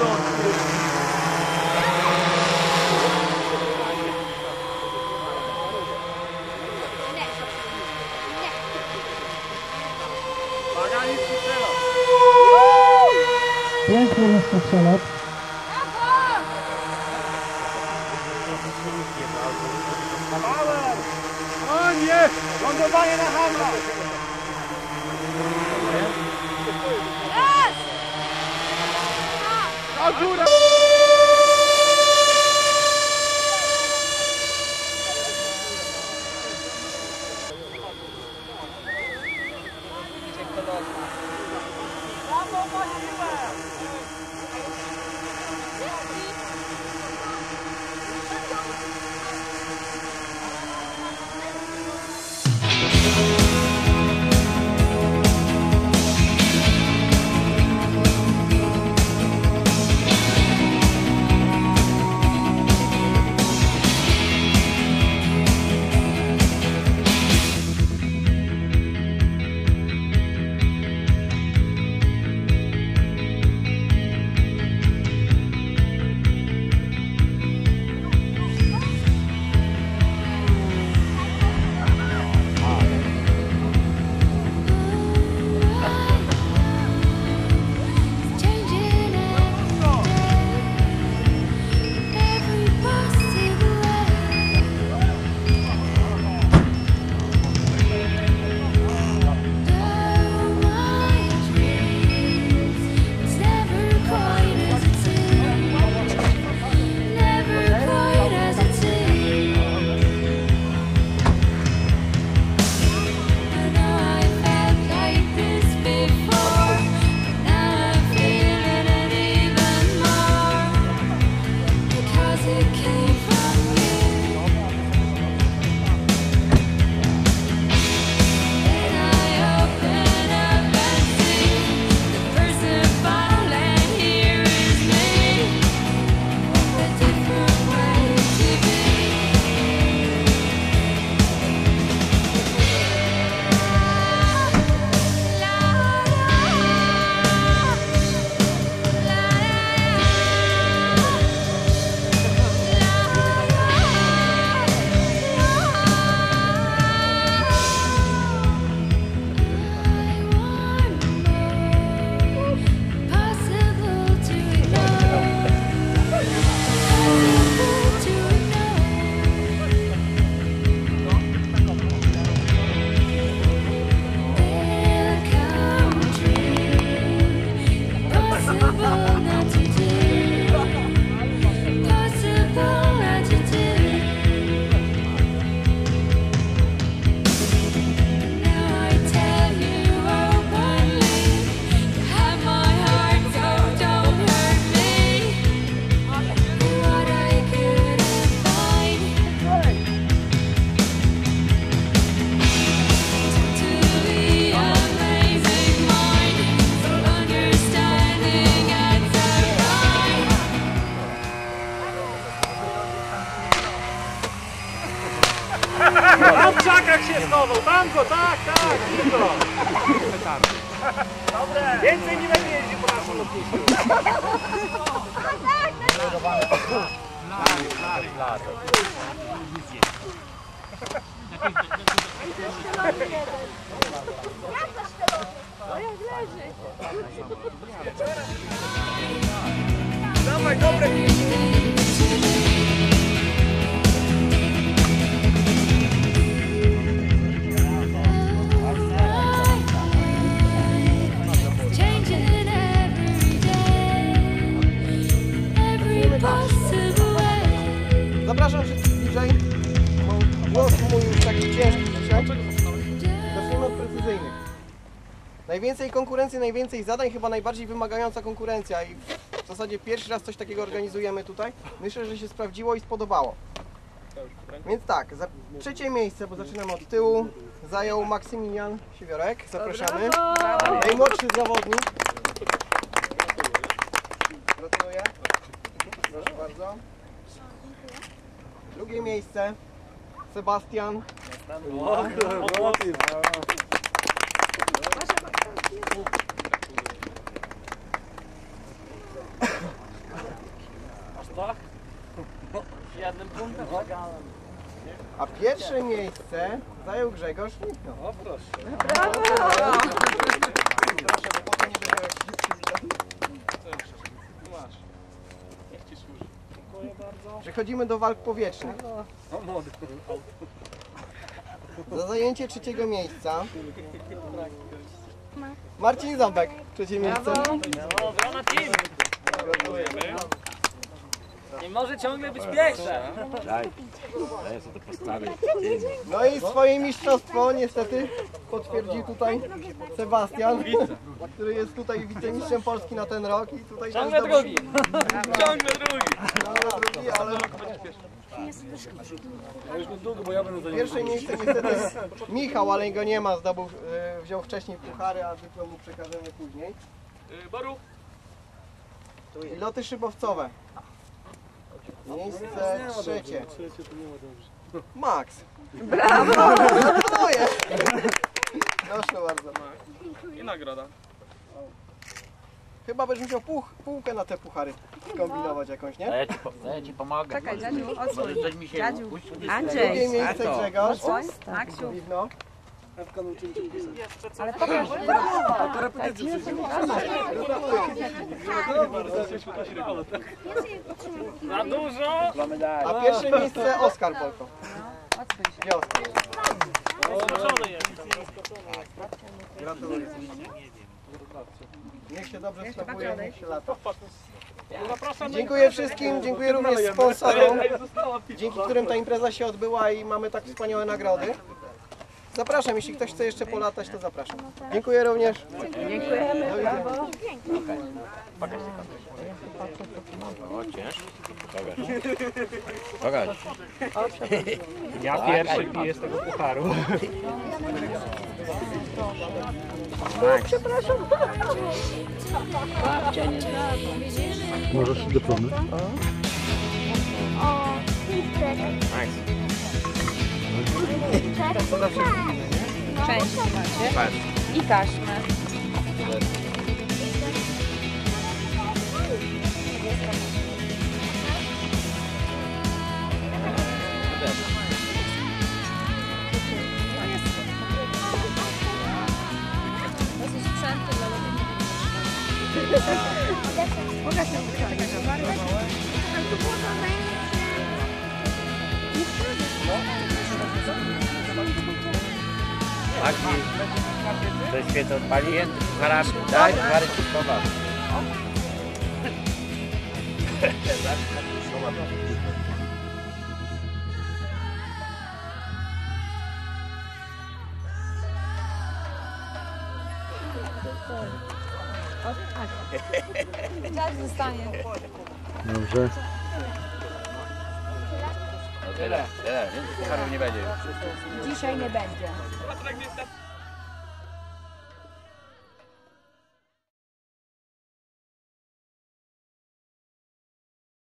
Piękny jest to przelot. O nie! Lądowanie na handla! A góra! Tam w krzakach się schował, tam go, tak, tylko. Dobre. Więcej nie będzie jeździł po naszym lotnisku. Dawaj, dobre. Zapraszam wszystkich bliżej. Głos mój już taki ciężki dzisiaj. Zaczniemy od precyzyjnych. Najwięcej konkurencji, najwięcej zadań, chyba najbardziej wymagająca konkurencja i w zasadzie pierwszy raz coś takiego organizujemy tutaj. Myślę, że się sprawdziło i spodobało. Więc tak, za trzecie miejsce, bo zaczynamy od tyłu, zajął Maksymilian Siewiorek. Zapraszamy. Najmłodszy zawodnik. Gratuluję. Proszę bardzo. Drugie miejsce Sebastian. Jednym punktem przegrałem. A pierwsze miejsce zajął Grzegorz Michał. O proszę. Masz. Niech ci służy. Dziękuję bardzo. Przechodzimy do walk powietrznych. O młody. Za zajęcie trzeciego miejsca Marcin Ząbek, trzecie miejsce. Dobra, na team. Nie może ciągle być pierwsze. No i swoje mistrzostwo niestety potwierdził tutaj Sebastian, który jest tutaj wicemistrzem Polski na ten rok i tutaj Ciągle drugi. Ciągle drugi. drugi, ale Ja już niedługo, bo ja będę za pierwsze miejsce niestety Michał, ale go nie ma, zdobył, wziął wcześniej puchary, a dyplom mu przekażemy później. Boru. I loty szybowcowe. Miejsce trzecie. Trzecie to nie ma dobrze. Max. Brawo! Gratuluję! Proszę bardzo. I nagroda. Chyba będziesz musiał półkę na te puchary kombinować jakąś, nie? Ja ci pomogę. Czekaj, dziadziu, odsłoń. Coś mi się Dziadziu. puści. Drugie Andrzej, miejsce Grzegorz. odsłoń. Maksiu. Widno. Ale pokaż. Za dużo. A pierwsze miejsce Oskar Bolko. Odsłoń się. Gdzie Oskar? Zmuszony jest. Gratuluję. Niech się dobrze sprawuje, niech się lata. Dziękuję wszystkim, dziękuję również sponsorom, dzięki którym ta impreza się odbyła i mamy tak wspaniałe nagrody. Zapraszam, jeśli ktoś chce jeszcze polatać, to zapraszam. Dziękuję również. Dziękujemy, brawo. O, ciężko. Pokaż. Ja pierwszy piję z tego pucharu. Możesz dyplomy? Część macie. I taśmę. To są sprzęty dla ludzi. Pokaż mi. Magdi, to świetnie odpaliłem, pucharami. Daj, puchary ci schowam. Dziadź zostanie. Dobrze. No tyle, więcej pucharów nie będzie. Dzisiaj nie będzie.